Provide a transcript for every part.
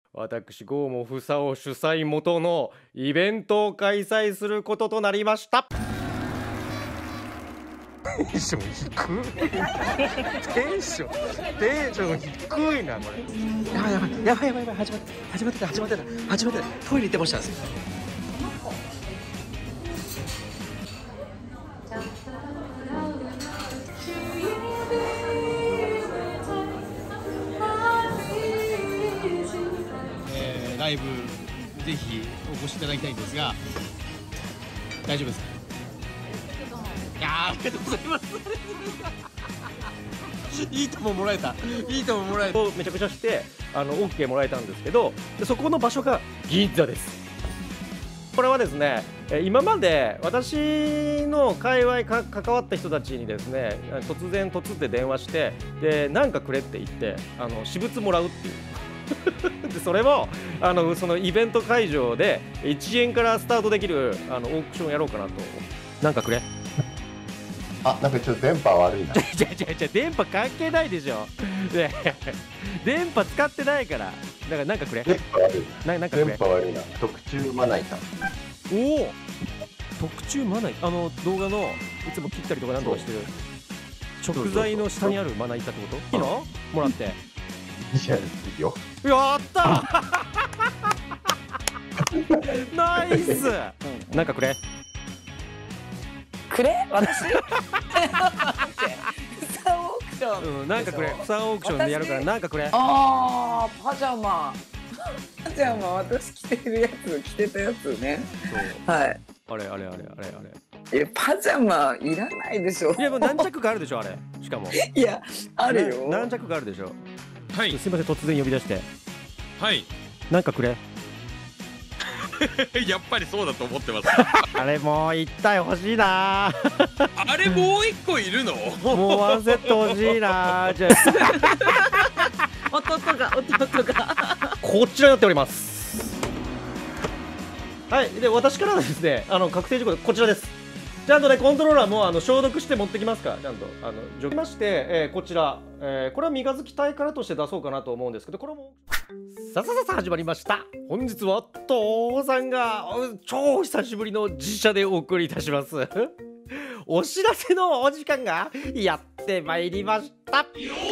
私郷もふさお主催元のイベントを開催することとなりました。テンション低い。テンション低いなこれ。やばい始まってた。トイレ行ってましたんですよ。ライブぜひお越しいただきたいんですが、大丈夫ですか？いやー、ありがとうございます。いいとももらえた。めちゃくちゃしてOK もらえたんですけど、でそこの場所が銀座です。これはですね、今まで私の界隈関わった人たちにですね、突って電話して、でなんかくれって言って私物もらうっていう。でそれもそのイベント会場で1円からスタートできるオークションやろうかなと。なんかくれ。 なんかちょっと電波悪いな。 電波関係ないでしょ。電波使ってないから。だからなんかくれ。 電波悪いな。 なんかくれ。 電波悪いな。特注まな板。 おお。特注まない。動画のいつも切ったりとかなんとかしてる食材の下にあるまな板ってこと？いいの？もらって。 いいよ。 やったー。ナイス。なんかくれ。 くれ？私？プサンオークション。 なんかくれ。プサンオークションでやるからなんかくれ。 パジャマ。私着てるやつ、着てたやつね。はい。 あれ。 パジャマいらないでしょ。 いやもう何着かあるでしょあれ。しかも。 いやあるよ。 何着かあるでしょ。 はい。 すみません突然呼び出して。 はい。 なんかくれ。 やっぱりそうだと思ってます。 あれもう一体欲しいな。 あれもう一個いるの？ もうワンセット欲しいな。じゃあ弟がこちらになっております。はい。で私からはですね確定事項でこちらです。ちゃんとねコントローラーも消毒して持ってきますから、ちゃんと除去まして、こちら、これは三日月タイからとして出そうかなと思うんですけど、これもさあ始まりました。本日は父さんが超久しぶりの自社でお送りいたします。お知らせのお時間がやってまいりました。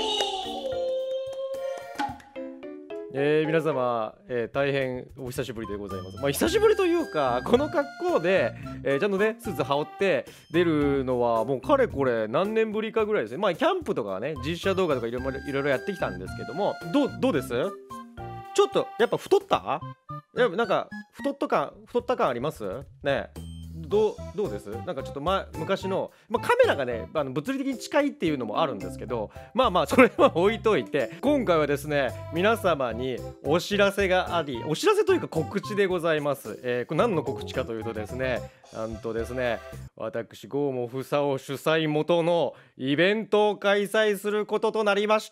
皆様、大変お久しぶりでございます。久しぶりというかこの格好で、ちゃんとねスーツ羽織って出るのはもうかれこれ何年ぶりかぐらいですね。キャンプとかね実写動画とかいろいろやってきたんですけども、どうです？ちょっとやっぱ太った？やっぱなんか太った感ありますね。どうです？なんかちょっと昔の、カメラがね物理的に近いっていうのもあるんですけど、それは置いといて、今回はですね皆様にお知らせがあり、お知らせというか告知でございます。これ何の告知かというとですね、なんとですね私郷もふさお主催元のイベントを開催することとなりました。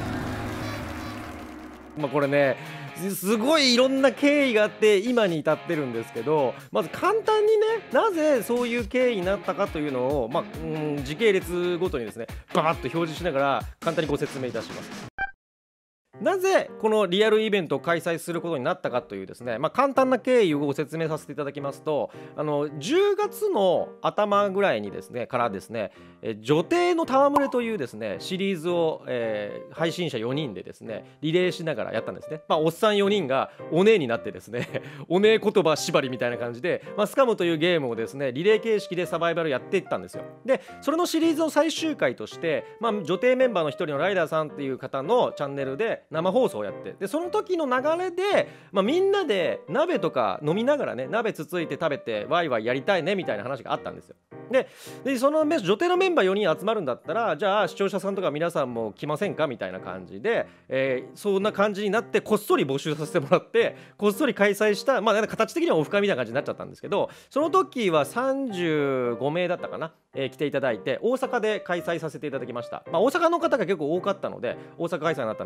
これねすごいいろんな経緯があって今に至ってるんですけど、まず簡単にねなぜそういう経緯になったかというのを、時系列ごとにですねバーッと表示しながら簡単にご説明いたします。なぜこのリアルイベントを開催することになったかというですね、簡単な経緯をご説明させていただきますと、10月の頭ぐらいにですねからですね女帝の戯れというですねシリーズを、配信者4人でですねリレーしながらやったんですね。おっさん4人がお姉になってですねお姉言葉縛りみたいな感じで、スカムというゲームをですねリレー形式でサバイバルやっていったんですよ。でそれのシリーズの最終回として、女帝メンバーの一人のライダーさんっていう方のチャンネルで生放送をやって、でその時の流れで、みんなで鍋とか飲みながらね鍋つついて食べてワイワイやりたいねみたいな話があったんですよ。でその女帝のメンバー4人集まるんだったら、じゃあ視聴者さんとか皆さんも来ませんかみたいな感じで、そんな感じになってこっそり募集させてもらってこっそり開催した、形的にはオフ会みたいな感じになっちゃったんですけど、その時は35名だったかな、来ていただいて大阪で開催させていただきました。大阪の方が結構多かったので大阪開催になったんですけども、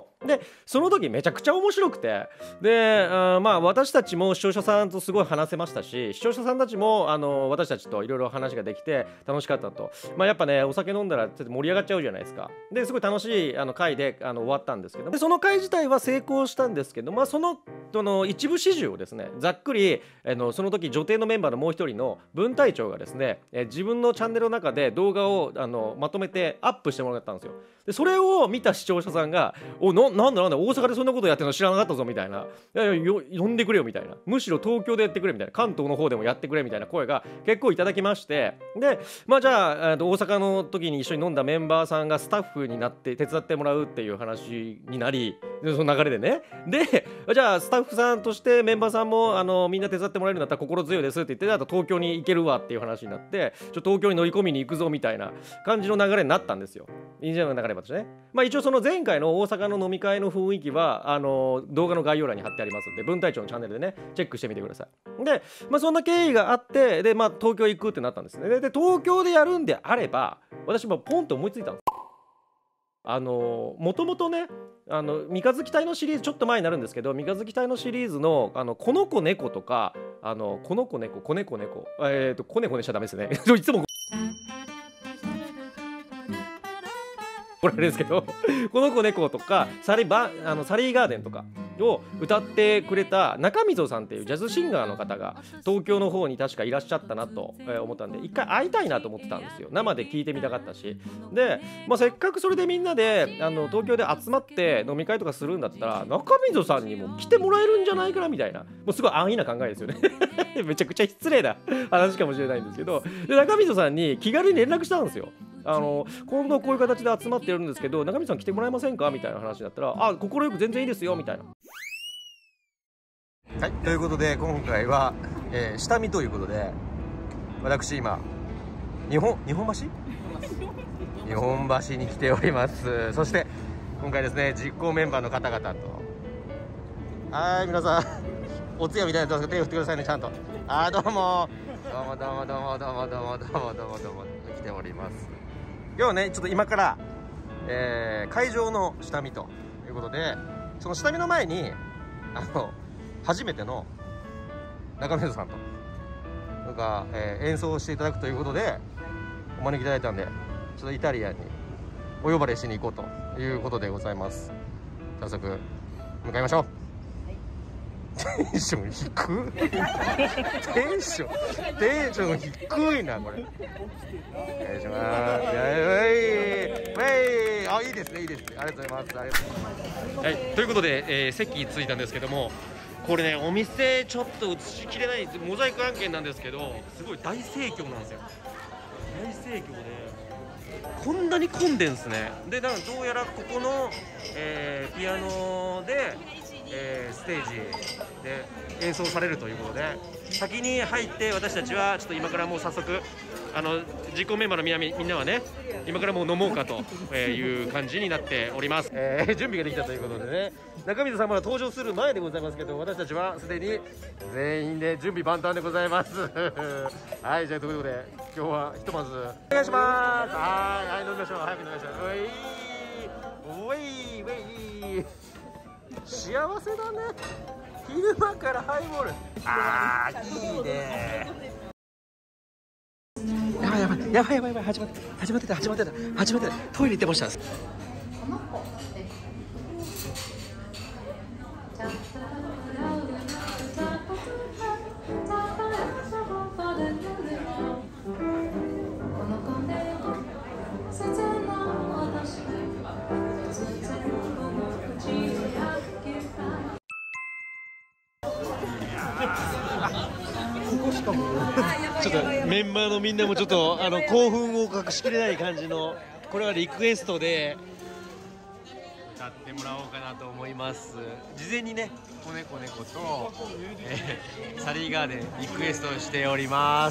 も、でその時めちゃくちゃ面白くて、でまあ私たちも視聴者さんとすごい話せましたし、視聴者さんたちも私たちといろいろ話ができて楽しかったと。まあやっぱね、お酒飲んだらちょっと盛り上がっちゃうじゃないですか。ですごい楽しい回で終わったんですけど、でその回自体は成功したんですけど、まあその一部始終をですね、ざっくりその時女帝のメンバーのもう一人の文隊長がですね、自分のチャンネルの中で動画をまとめてアップしてもらったんですよ。でそれを見た視聴者さんが「なんだ大阪でそんなことやってるの知らなかったぞ」みたいな「いや呼んでくれよ」みたいな、むしろ東京でやってくれみたいな、関東の方でもやってくれみたいな声が結構いただきまして、でまあじゃあ大阪の時に一緒に飲んだメンバーさんがスタッフになって手伝ってもらうっていう話になり、その流れでね、でじゃあスタッフさんとしてメンバーさんもみんな手伝ってもらえるんだったら心強いですって言って、あと東京に行けるわっていう話になって、東京に乗り込みに行くぞみたいな感じの流れになったんですよ。いいんじゃない流れ私ね。まあ一応その前回の大阪の飲み会の雰囲気は動画の概要欄に貼ってありますので、文隊長のチャンネルでねチェックしてみてください。でまあそんな経緯があって、でまあ東京行くってなったんですね。で東京でやるんであれば、私もポンと思いついたんです。もともとね三日月隊のシリーズ、ちょっと前になるんですけど、三日月隊のシリーズのこの子猫とかこの子猫子猫猫子猫ねしちゃダメですねいつもこれですけどこの子猫とかサリーガーデンとかを歌ってくれた中溝さんっていうジャズシンガーの方が東京の方に確かいらっしゃったなと思ったんで、一回会いたいなと思ってたんですよ。生で聞いてみたかったし、で、まあ、せっかくそれでみんなで東京で集まって飲み会とかするんだったら中溝さんにも来てもらえるんじゃないかなみたいな、もうすごい安易な考えですよねめちゃくちゃ失礼な話かもしれないんですけど、で中溝さんに気軽に連絡したんですよ。今度こういう形で集まってやるんですけど、中溝さん来てもらえませんかみたいな話だったら、あ、快く全然いいですよみたいな。はい、ということで今回は、下見ということで、私今日本橋に来ております。そして今回ですね、実行メンバーの方々と、はい皆さんお通夜みたいなやつ手を振ってくださいね、ちゃんと。どうも来ております。今日はねちょっと今から、会場の下見ということで、その下見の前に初めての中溝さんとなんか、演奏をしていただくということでお招きいただいたんで、ちょっとイタリアンにお呼ばれしに行こうということでございます。早速向かいましょう。テンション低いテンション低いなこれ。お願いします。いいですねいいですね、ありがとうございます。はい、ということで、席に着いたんですけども、これねお店ちょっと映しきれないモザイク案件なんですけど、すごい大盛況なんですよ。大盛況でこんなに混んでんすね。でどうやらここの、ピアノでステージで演奏されるということで、先に入って私たちはちょっと今からもう早速実行メンバーのみんなはね今からもう飲もうかという感じになっております。準備ができたということでね、中溝さんまだ登場する前でございますけど、私たちはすでに全員で準備万端でございますはい、じゃあということで今日はひとまずお願いします。はい飲みましょう、早く飲みましょう。おい幸せだね、昼間からハイボール。いいね。やばい始まってたトイレ行ってました。ちょっとメンバーのみんなもちょっと興奮を隠しきれない感じの、これはリクエストで歌ってもらおうかなと思います。事前にね子猫と、サリーガーデンリクエストしております。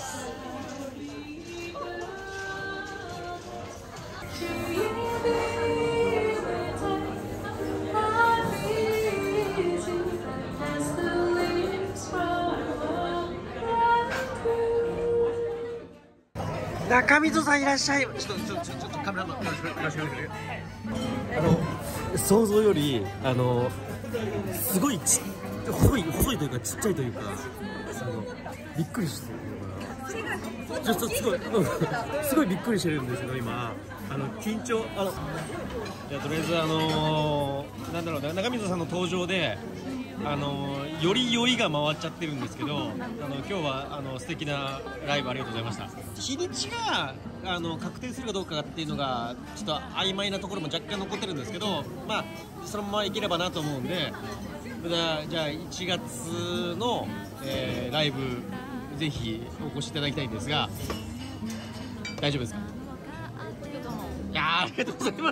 中溝さんいらっしゃい。ちょっとカメラマンよろしくお願いします。 想像よりすごい細いというかちっちゃいというかびっくりしてるのがちょっとすごいびっくりしてるんですけど今緊張じゃあとりあえずなんだろうな、中水さんの登場でより酔いが回っちゃってるんですけど今日は素敵なライブありがとうございました。日にちが確定するかどうかっていうのがちょっと曖昧なところも若干残ってるんですけど、まあそのままいければなと思うんで、じゃあ1月の、ライブぜひお越しいただきたいんですが、大丈夫ですか？いやー、ありがとうござい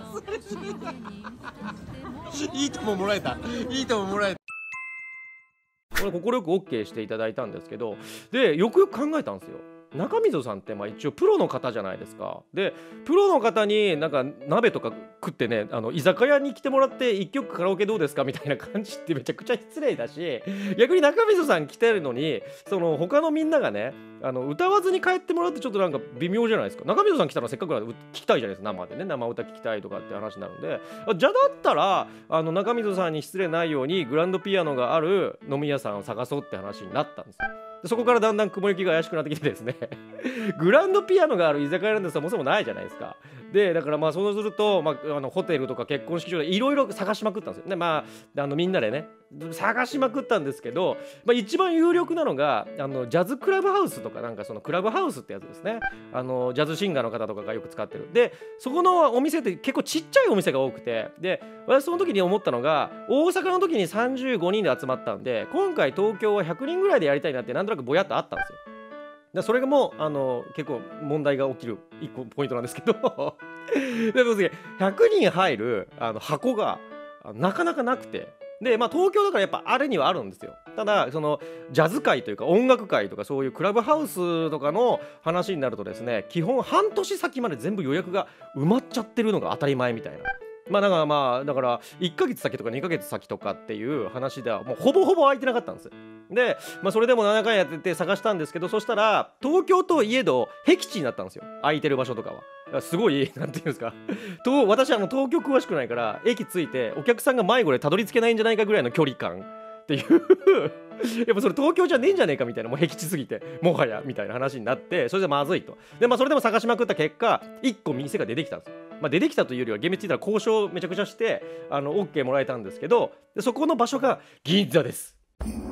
ますいいとももらえた、いいとももらえた。 これ快く OK していただいたんですけど、でよくよく考えたんですよ。中溝さんって一応プロの方じゃないですか。でプロの方になんか鍋とか食ってね、居酒屋に来てもらって一曲カラオケどうですかみたいな感じってめちゃくちゃ失礼だし、逆に中溝さん来てるのに他のみんながね歌わずに帰ってもらうってちょっとなんか微妙じゃないですか。中溝さん来たらせっかくなら聞きたいじゃないですか、生でね、生歌聞きたいとかって話になるんで、じゃあだったら中溝さんに失礼ないようにグランドピアノがある飲み屋さんを探そうって話になったんですよ。でそこからだんだん雲行きが怪しくなってきてですねグランドピアノがある居酒屋なんてそもそもないじゃないですか。でだからそうすると、ホテルとか結婚式場でいろいろ探しまくったんですよ。でみんなでね探しまくったんですけど、一番有力なのがジャズクラブハウスとか、なんかそのクラブハウスってやつですね。ジャズシンガーの方とかがよく使ってる。でそこのお店って結構ちっちゃいお店が多くて、で私その時に思ったのが、大阪の時に35人で集まったんで、今回東京は100人ぐらいでやりたいなってなんとなくぼやっとあったんですよ。でそれがもう結構問題が起きる一個ポイントなんですけどでも100人入る箱がなかなかなくて、で東京だからやっぱあれにはあるんですよ。ただそのジャズ界というか音楽界とかそういうクラブハウスとかの話になるとですね、基本半年先まで全部予約が埋まっちゃってるのが当たり前みたいな。だから1ヶ月先とか2ヶ月先とかっていう話ではもうほぼほぼ空いてなかったんです。で、それでも7回やってて探したんですけど、そしたら東京といえど僻地になったんですよ、空いてる場所とかは。すごいなんていうんですか私東京詳しくないから駅着いてお客さんが迷子でたどり着けないんじゃないかぐらいの距離感っていうやっぱそれ東京じゃねえんじゃねえかみたいな、もう僻地すぎてもはやみたいな話になって、それじゃまずいと。でそれでも探しまくった結果1個店が出てきたんですよ。出てきたというよりは厳密に言ったら交渉めちゃくちゃしてOK もらえたんですけど、でそこの場所が銀座です。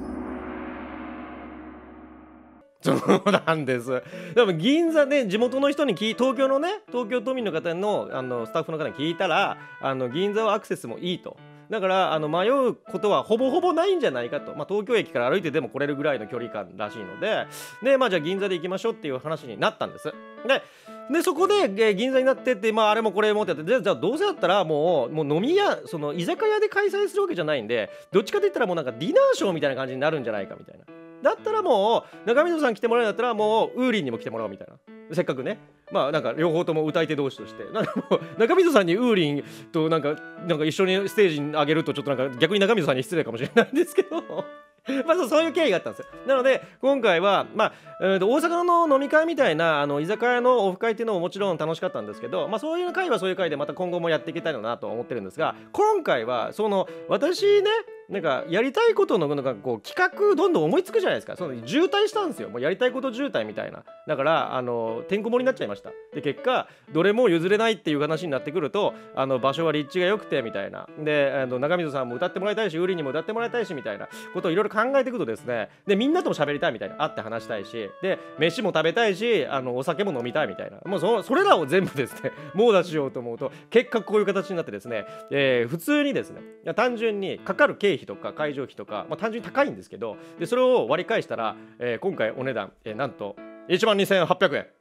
そうなんです。でも銀座で地元の人に東京都民の方のスタッフの方に聞いたら銀座はアクセスもいいと。だから迷うことはほぼほぼないんじゃないかと。東京駅から歩いてでも来れるぐらいの距離感らしいので、じゃあ銀座で行きましょうっていう話になったんです。でそこで銀座になってってあれもこれもってやって、じゃあどうせだったらもう飲み屋居酒屋で開催するわけじゃないんで、どっちかといったらもうなんかディナーショーみたいな感じになるんじゃないかみたいな。だったらもう中溝さん来てもらうんだったらもうウーリンにも来てもらおうみたいな。せっかくねなんか両方とも歌い手同士としてなんかもう中溝さんにウーリンとなんか一緒にステージに上げるとちょっとなんか逆に中溝さんに失礼かもしれないんですけどそういう経緯があったんですよ。なので今回は大阪の飲み会みたいな居酒屋のオフ会っていうのももちろん楽しかったんですけど、そういう会はそういう会でまた今後もやっていきたいなと思ってるんですが、今回は私ねなんかやりたいことのなんか企画どんどん思いつくじゃないですか。渋滞したんですよ。もうやりたいこと渋滞みたいな。だからてんこ盛りになっちゃいました。で結果どれも譲れないっていう話になってくると場所は立地が良くてみたいな。で中溝さんも歌ってもらいたいしウーリンにも歌ってもらいたいしみたいなことをいろいろ考えていくとですね、でみんなとも喋りたいみたいな、会って話したいし、で飯も食べたいしお酒も飲みたいみたいな、もうそれらを全部ですね網羅しようと思うと結果こういう形になってですね、普通にですね単純にかかる経費とか会場費とか、単純に高いんですけど、でそれを割り返したら、今回お値段、なんと12,800円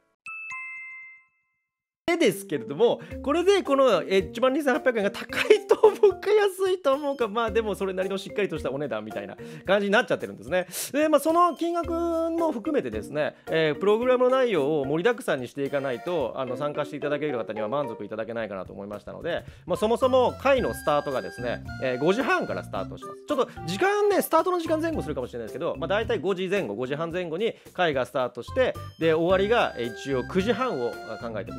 ですけれども、これでこの12,800円が高いと思うか安いと思うか、でもそれなりのしっかりとしたお値段みたいな感じになっちゃってるんですね。でその金額も含めてですね、プログラムの内容を盛りだくさんにしていかないと参加していただける方には満足いただけないかなと思いましたので、そもそも会のスタートがですね、5時半からスタートします。ちょっと時間ねスタートの時間前後するかもしれないですけど、だいたい5時前後5時半前後に会がスタートして、で終わりが一応9時半を考えて、だからもう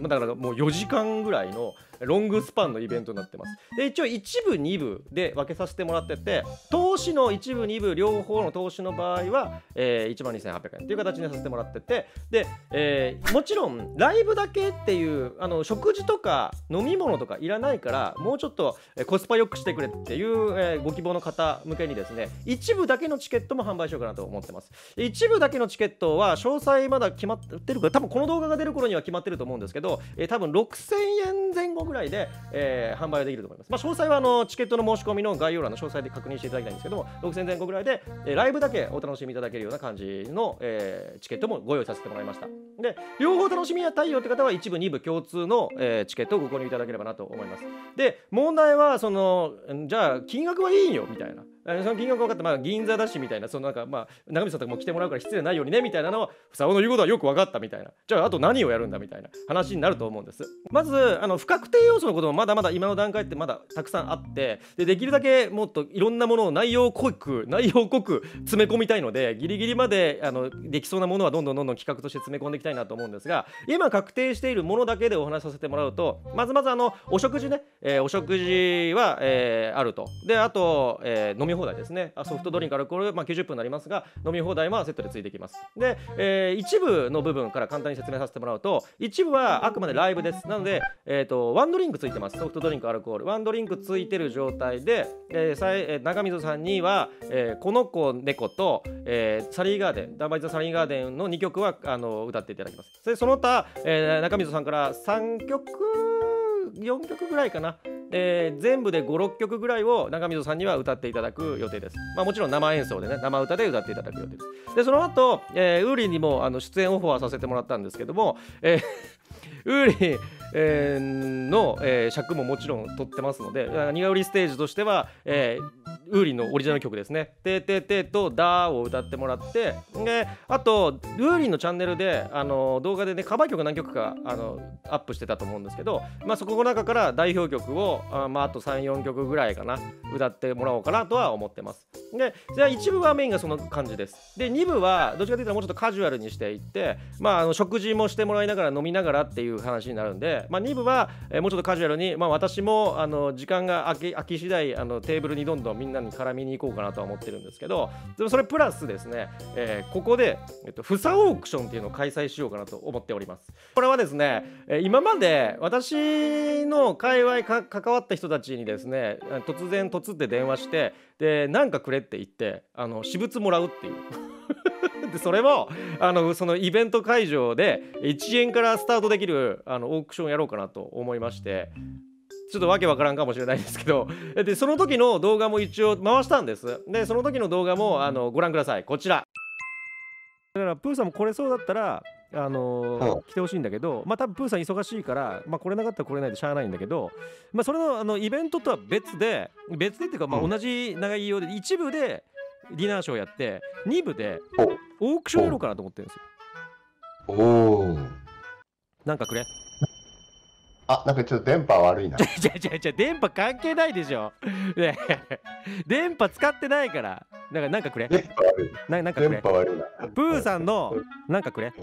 もう4時間ぐらいのロングスパンのイベントになってます。で一応1部2部で分けさせてもらってて、投資の1部2部両方の投資の場合は、12,800円という形にさせてもらってて、で、もちろんライブだけっていう食事とか飲み物とかいらないから、もうちょっとコスパよくしてくれっていう、ご希望の方向けにですね、一部だけのチケットも販売しようかなと思ってます。一部だけのチケットは詳細まだ決まってるから、多分この動画が出る頃には決まってると思うんですけど、多分6000円前後ぐらいで、販売はできると思います。詳細はチケットの申し込みの概要欄の詳細で確認していただきたいんですけども、6000円前後ぐらいで、ライブだけお楽しみいただけるような感じの、チケットもご用意させてもらいました。で両方楽しみたいよって方は一部二部共通の、チケットをご購入いただければなと思います。で問題はじゃあ金額はいいよみたいな、その金額分かって、銀座だしみたいな、なんか長見さんとかも来てもらうから失礼ないようにねみたいなのは、ふさおの言うことはよく分かったみたいな、じゃああと何をやるんだみたいな話になると思うんです。まず不確定要素のこともまだまだ今の段階ってまだたくさんあって、できるだけもっといろんなものを内容濃く詰め込みたいので、ギリギリまでできそうなものはどんどん企画として詰め込んでいきたいなと思うんですが、今確定しているものだけでお話しさせてもらうと、まずお食事ね、お食事は、あると。であと、飲み放題ですね。ソフトドリンクアルコール、90分になりますが、飲み放題はセットでついてきます。で、一部の部分から簡単に説明させてもらうと、一部はあくまでライブです。なので、ワンドリンクついてます。ソフトドリンクアルコールワンドリンクついてる状態で、中溝さんには、この子猫と、サリーガーデンダンバイザサリーガーデンの2曲は歌っていただきます。その他、中溝さんから3曲4曲ぐらいかな、全部で5、6曲ぐらいを中溝さんには歌っていただく予定です。もちろん生演奏でね、生歌で歌っていただく予定です。でその後、ウーリンにも出演オファーさせてもらったんですけども、ウーリンの、尺ももちろん取ってますので、ニガウリステージとしては、ウーリンのオリジナル曲ですね、てててとダーを歌ってもらって、であとウーリンのチャンネルで動画でねカバー曲何曲かアップしてたと思うんですけど、そこの中から代表曲をあと 3,4 曲ぐらいかな歌ってもらおうかなとは思ってます。でじゃあ一部はメインがその感じです。で2部はどっちかというともうちょっとカジュアルにしていって、食事もしてもらいながら飲みながらっていう話になるんで、2部はもうちょっとカジュアルに、私も時間が空き次第テーブルにどんどんみんなに絡みに行こうかなとは思ってるんですけど、でもそれプラスですね、ここで、フサオークションっていうのを開催しようかなと思っております。これはですね、今まで私の界隈関わった人たちにですね、突って電話してでなんかくれって言って私物もらうっていうでそれもそのイベント会場で1円からスタートできるオークションやろうかなと思いまして、ちょっとわけわからんかもしれないですけど、でその時の動画も一応回したんです。でその時の動画もご覧ください。こちらだからプーさんも来れそうだったら来てほしいんだけど、多分プーさん忙しいから、来れなかったら来れないでしゃあないんだけど、それのイベントとは別でっていうか、同じ内容で一部でディナーショーやって2部でオークションやろうかなと思ってるんですよ。 おお。 なんかくれ。 なんかちょっと電波悪いな。 電波関係ないでしょ。ね電波使ってないから。なんかくれ。 電波悪い。 なんかくれ。 電波悪いな。 プーさんのなんかくれ。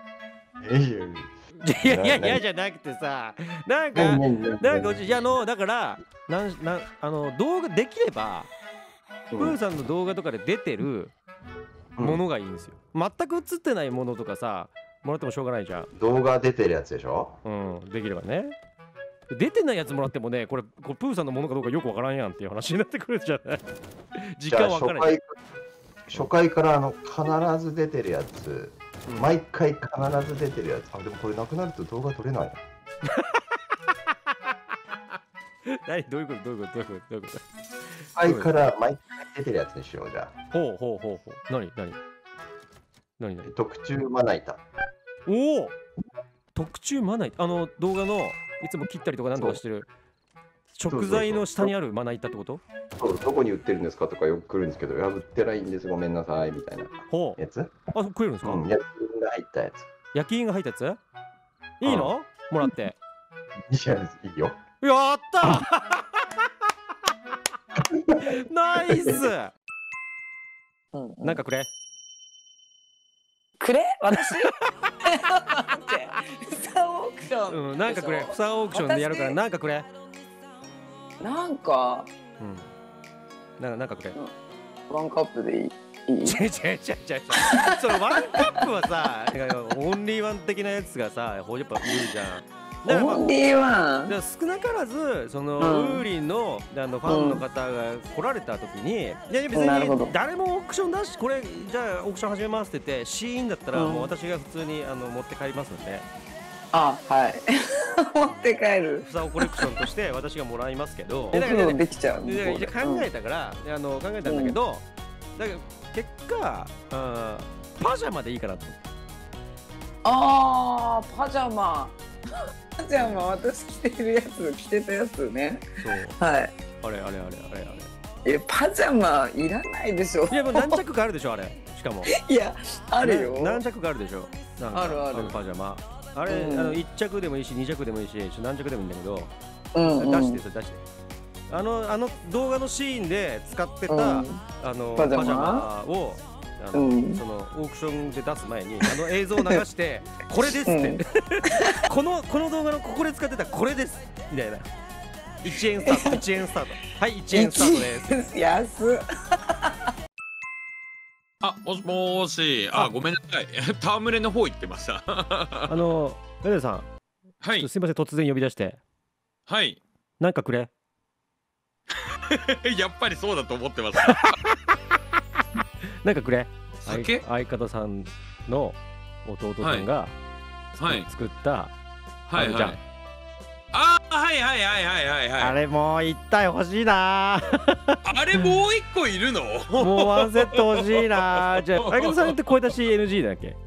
いやじゃなくてさ、なんかだから動画できれば、プーさんの動画とかで出てるものがいいんですよ。全く映ってないものとかさもらってもしょうがないじゃん。 動画出てるやつでしょ。 できればね。出てないやつもらってもね、これプーさんのものかどうかよくわからんやんっていう話になってくるじゃない。時間わからない。 初回から必ず出てるやつ、毎回必ず出てるやつ。でもこれなくなると動画撮れない。 何どういうこと。 初回から毎回出てるやつにしようじゃあ。 ほう。何特注まな板。 おお。特注まな板。動画のいつも切ったりとか何とかしてる食材の下にあるまな板ってこと？ そう、どこに売ってるんですかとかよく来るんですけど、売ってないんです、ごめんなさいみたいなやつ。 食えるんですか？ 焼き印が入ったやつ。 焼き印が入ったやつ？いいの？もらって。 いいよ。 やったナイス。なんかくれ。 くれ私待ってふさオークション、 うん、なんかくれ。ふさオークションでやるから、なんかくれ。 なんかうん。なんかくれ。 ワンカップでいい違う。そのワンカップはさ、オンリーワン的なやつがさ、やっぱいるじゃん。だからまあオンリーワン。 だから少なからずその、ウーリンのファンの方が来られた時に、いや別に誰もオークションだし、これじゃあオークション始めますって言ってシーンだったら、もう私が普通に持って帰りますので、 あ、はい持って帰る。 ふさおコレクションとして私がもらいますけど、 お風呂できちゃう。 で考えたから考えたんだけど、だから結果パジャマでいいかなと思って。 ああ、パジャマパジャマ、私着てるやつ、着てたやつね。 そう。 はい。 あれ。 パジャマいらないでしょ。 いやもう何着かあるでしょあれ。しかも。 いや、あるよ。 何着かあるでしょ。 あるある。 パジャマ。あれ、1着でもいいし2着でもいいし何着でもいいんだけど、出してあの動画のシーンで使ってた、パジャマをそのオークションで出す前に映像を流してこれですって、この動画のここで使ってたこれですみたいな。1円スタート1円スタートはい1円スタートです。 安っ。 あ、もしもーし。ごめんなさい。戯れの方行ってました。 メデさん、 はい。 すいません突然呼び出して。 はい。 なんかくれ。 やっぱりそうだと思ってます。 なんかくれ。 酒？ 相方さんの弟さんが作ったあれじゃん。 はい。 あれもう一体欲しいな。 あれもう一個いるの？ もうワンセット欲しいな。じゃあ相方さんって声出し NG だっけ？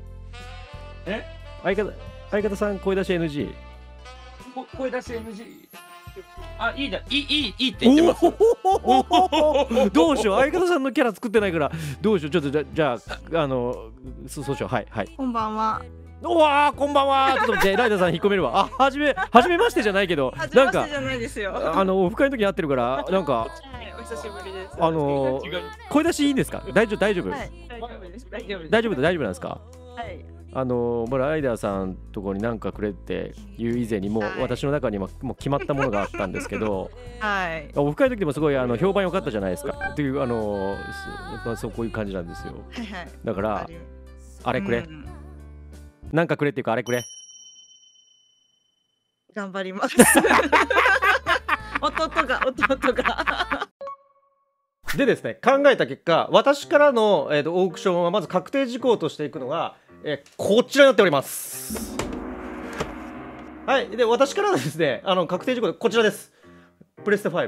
相方さん声出し NG？ 声出し NG？ いいじゃん、いいって言ってます。 どうしよう、相方さんのキャラ作ってないからどうしよう。ちょっとじゃあそうしよう。はい。 こんばんは。 おわー、こんばんは。ちょっと待って、ライダーさん引っ込めるわ。はじめましてじゃないけど、なんかじゃないですよ。 オフ会の時に会ってるからなんかお久しぶりです。 声出しいいんですか？大丈夫？大丈夫なんですか？ はい。 ライダーさんとこになんかくれっていう以前にもう私の中にもう決まったものがあったんですけど、 はい。 オフ会の時でもすごい評判良かったじゃないですかっていうそうこういう感じなんですよ。 はいはい。 だからあれくれ、なんかくれっていうかあれくれ。 頑張ります。弟が。 でですね、考えた結果、私からの、オークションはまず確定事項としていくのが、こちらになっております。はい。で、私からはですね、確定事項でこちらです。プレステ5。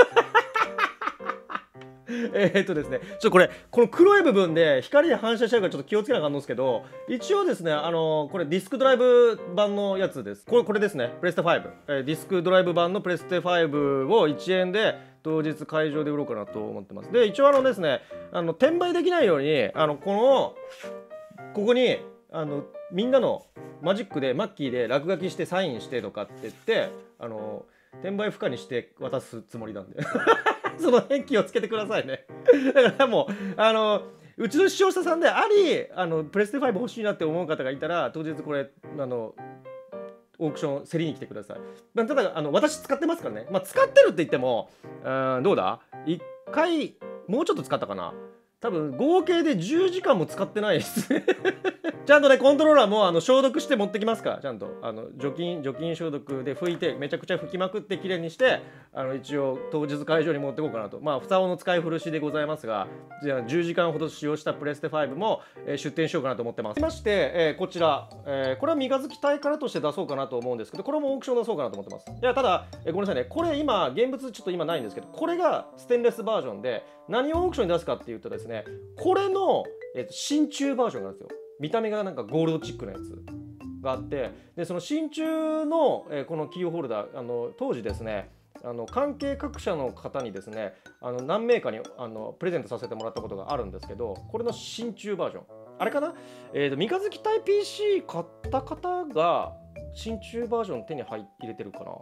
ですね、この黒い部分で光で反射しちゃうからちょっと気をつけなきゃなんですけど、一応ですね、これディスクドライブ版のやつです。これですね、プレステ5。ディスクドライブ版のプレステ5を1円で当日会場で売ろうかなと思ってます。で、一応ですね、転売できないように、ここに、みんなのマジックで、マッキーで落書きしてサインしてとかって言って、転売不可にして渡すつもりなんで。その辺気をつけてくださいね。だからもううちの視聴者さんでありプレステ5欲しいなって思う方がいたら当日これオークション競りに来てください。ただ私使ってますからね。まあ、使ってるって言ってもどうだ1回もうちょっと使ったかな。多分合計で10時間も使ってないですね。ちゃんとねコントローラーも消毒して持ってきますから、ちゃんと除菌消毒で拭いてめちゃくちゃ拭きまくってきれいにして一応当日会場に持っていこうかなと。まあふさおの使い古しでございますが、じゃあ10時間ほど使用したプレステ5も、出展しようかなと思ってます。まして、こちら、これは三日月タイからとして出そうかなと思うんですけど、これもオークション出そうかなと思ってます。いやただ、ごめんなさいね、これ今現物ちょっと今ないんですけど、これがステンレスバージョンで何をオークションに出すかっていうとですね、これの、真鍮バージョンがあるんですよ。見た目がなんかゴールドチックなやつがあって、でその真鍮の、このキーホルダー当時ですね関係各社の方にですね何名かにプレゼントさせてもらったことがあるんですけど、これの真鍮バージョンあれかな、三日月タイ PC 買った方が真鍮バージョン手に入れてるかな。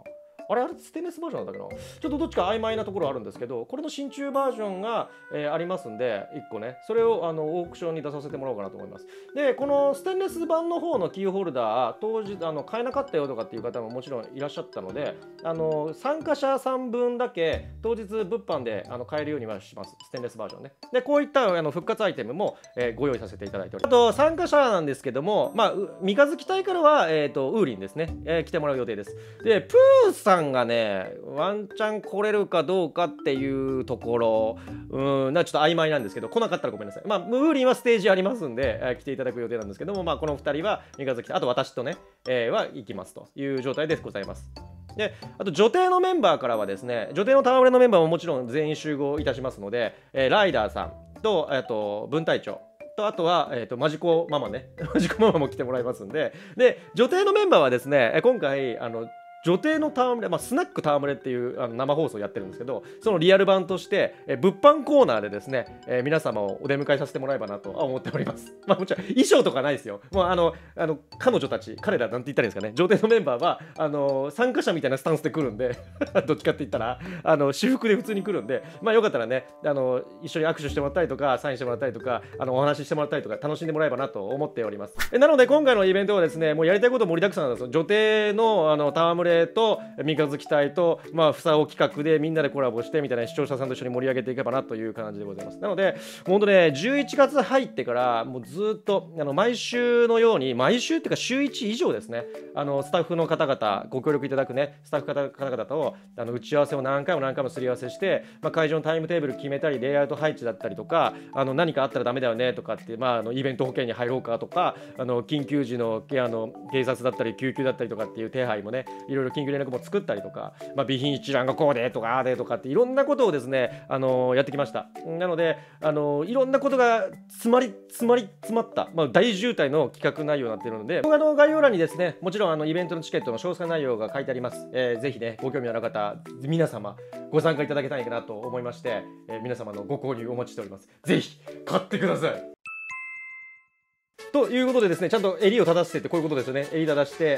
あれステンレスバージョンなんだけど、ちょっとどっちか曖昧なところあるんですけど、これの真鍮バージョンが、ありますんで、1個ね、それをオークションに出させてもらおうかなと思います。で、このステンレス版の方のキーホルダー、当時買えなかったよとかっていう方ももちろんいらっしゃったので、参加者さん分だけ当日物販で買えるようにはします。ステンレスバージョンね。で、こういった復活アイテムも、ご用意させていただいております。あと、参加者なんですけども、まあ、三日月隊からは、ウーリンですね、来てもらう予定です。で、プーさんがね、ワンチャン来れるかどうかっていうところ、ちょっと曖昧なんですけど、来なかったらごめんなさい。まあ、ウーリンはステージありますんで、来ていただく予定なんですけども、まあ、この2人は三日月隊、あと私とね、は行きますという状態でございます。で、あと女帝のメンバーからはですね、女帝の戯れのメンバーももちろん全員集合いたしますので、ライダーさんと、分隊長と、あとは、マジコママねマジコママも来てもらいますんで、で、女帝のメンバーはですね、今回女帝の戯れ、スナック戯れっていう生放送をやってるんですけど、そのリアル版として、物販コーナーでですね、皆様をお出迎えさせてもらえばなと思っております。まあもちろん衣装とかないですよ。もう彼女たち、彼らなんて言ったらいいんですかね、女帝のメンバーは参加者みたいなスタンスで来るんでどっちかって言ったら私服で普通に来るんで、まあよかったらね、一緒に握手してもらったりとか、サインしてもらったりとか、お話ししてもらったりとか楽しんでもらえばなと思っております。なので今回のイベントはですね、もうやりたいこと盛りだくさんなんですよ。女帝の戯れと三日月隊と、まあ、ふさお企画でみんなでコラボしてみたいな視聴者さんと一緒に盛り上げていけばなという感じでございます。なので、本当ね、11月入ってからもうずっと毎週のように、毎週っていうか週1以上ですね、スタッフの方々、ご協力いただくね、スタッフ方々と打ち合わせを何回もすり合わせして、まあ、会場のタイムテーブル決めたり、レイアウト配置だったりとか、何かあったらダメだよねとかって、まあ、イベント保険に入ろうかとか、緊急時の警察だったり救急だったりとかっていう手配もね、いろいろ緊急連絡も作ったりとか、まあ、備品一覧がこうでとかああでとかっていろんなことをですね、やってきました。なのでいろんなことが詰まった、まあ、大渋滞の企画内容になっているので、動画の概要欄にですね、もちろんイベントのチケットの詳細内容が書いてあります。ぜひね、ご興味のある方、皆様ご参加いただけたいかなと思いまして、皆様のご購入お待ちしております。ぜひ買ってください。ということでですね、ちゃんと襟を正してってこういうことですよね。襟正して、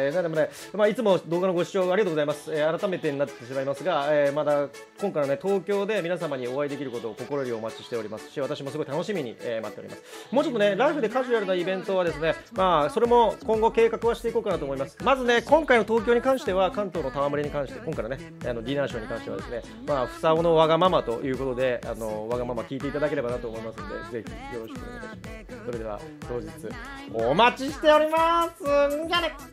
なのでね、まあ、いつも動画のご視聴ありがとうございます。改めてになってしまいますが、まだ今回のね、東京で皆様にお会いできることを心よりお待ちしておりますし、私もすごい楽しみに、待っております。もうちょっとね、ライブでカジュアルなイベントはですね、まあ、それも今後計画はしていこうかなと思います。まずね、今回の東京に関しては、関東の戯れに関して、今回のね、ディナーショーに関してはですね、まあ、ふさおのわがままということで、わがまま聞いていただければなと思いますので、ぜひよろしくお願いします。それでは当日お待ちしております。じゃあね。